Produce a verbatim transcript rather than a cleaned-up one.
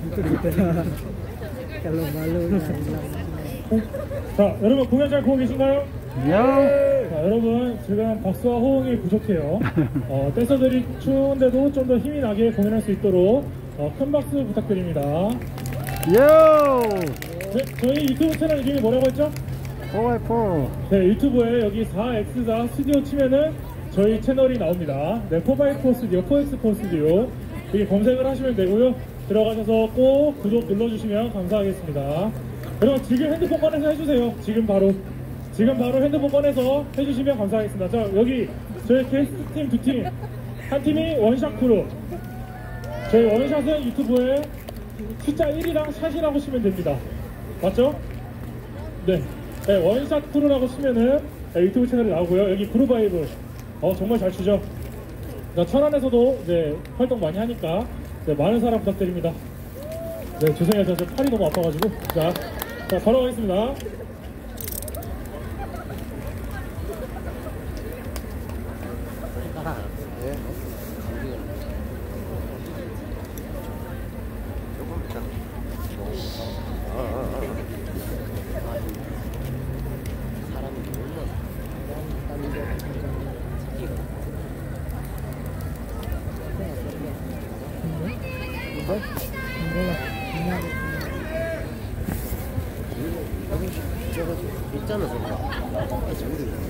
Kalau malu na hilang. 자, 여러분 공연 잘 보고 계신가요? 네. 자, 여러분 지금 박수와 호응이 부족해요. 어, 댄서들이 추운데도 좀 더 힘이 나게 공연할 수 있도록 어, 큰 박수 부탁드립니다. 요! 네, 저희 유튜브 채널 이름이 뭐라고 했죠? 사 바이 사. 네, 유튜브에 여기 사 엑스 사 스튜디오 치면은 저희 채널이 나옵니다. 네, 사 바이 사 스튜디오, 사 엑스 사 스튜디오 여기 검색을 하시면 되고요. 들어가셔서 꼭 구독 눌러주시면 감사하겠습니다. 여러분 지금 핸드폰 꺼내서 해주세요. 지금 바로 지금 바로 핸드폰 꺼내서 해주시면 감사하겠습니다. 자, 여기 저희 게스트 팀 두 팀, 한 팀이 원샷 크루. 저희 원샷은 유튜브에 숫자 일이랑 샷이라고 치면 됩니다. 맞죠? 네, 네, 원샷 크루라고 치면은 네, 유튜브 채널이 나오고요. 여기 그루바이브 어 정말 잘 추죠. 자, 천안에서도 네, 활동 많이 하니까 네, 많은 사랑 부탁드립니다. 네, 죄송해요. 저 지금 팔이 너무 아파가지고. 자, 자 걸어가겠습니다. Enggak lah, enggak. 있잖아, 저거.